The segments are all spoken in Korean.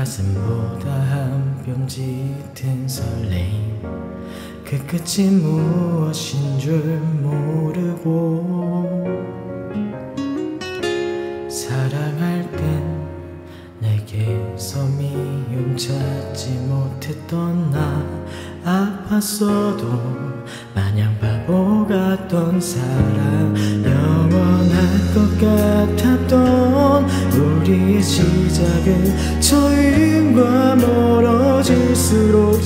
가슴보다 한 뼘 짙은 설레임, 그 끝이 무엇인 줄 모르고 사랑할 땐 내게서 미움 찾지 못했던 나, 아팠어도 마냥 바보 같던 사랑, 영원할 것 같았던 우리의 시작은 처음과 멀어질수록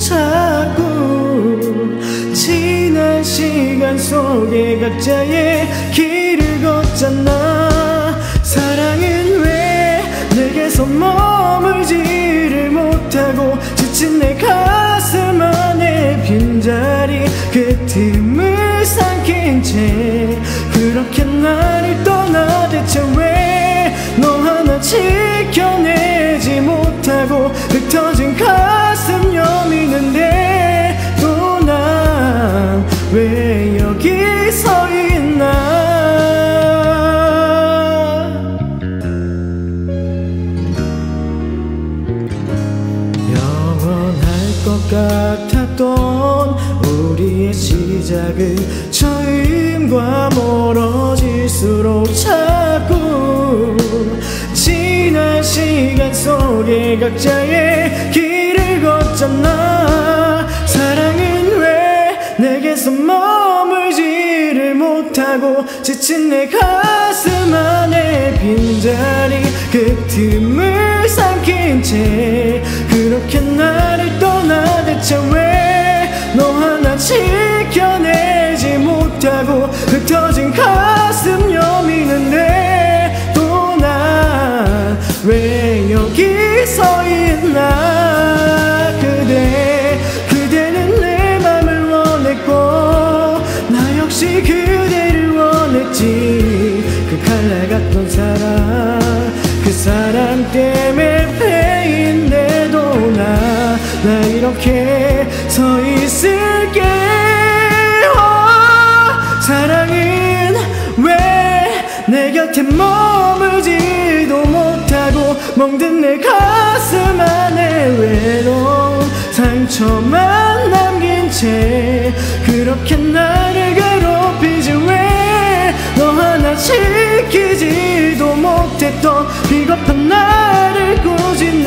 자꾸 지난 시간 속에 각자의 길을 걷잖아. 사랑은 왜 내게서 머물지를 못하고 지친 내 가슴 안에 빈자리, 그 틈을 삼킨 채 그렇게 나를 떠나. 대체 왜 너 하나 지켜내지 못하고 흩어진 가슴 여미는데 또 난 왜 여기 서 있나. 것 같았던 우리의 시작은 처음과 멀어질수록 자꾸 지난 시간 속에 각자의 길을 걷잖아. 사랑은 왜 내게서 머물지를 못하고 지친 내 가슴 안에 빈자리, 그 틈을 삼킨 채 그렇게 나를 떠나. 대체 왜 너 하나 지켜내지 못하고 흩어진 가슴 여미는데 또 난 왜 여기 서 있나. 그대는 내 맘을 원했고 나 역시 그대를 원했지. 그 칼날 같던 사랑, 그 사람 때문에 패인데도 나 이렇게 서 있을게. 사랑은 왜 내 곁에 머물지도 못하고 멍든 내 가슴 안에 외로운 상처만 남긴 채 그렇게 나를 괴롭히지. 왜 너 하나 지키지도 못했던 비겁한 나를 꾸짖는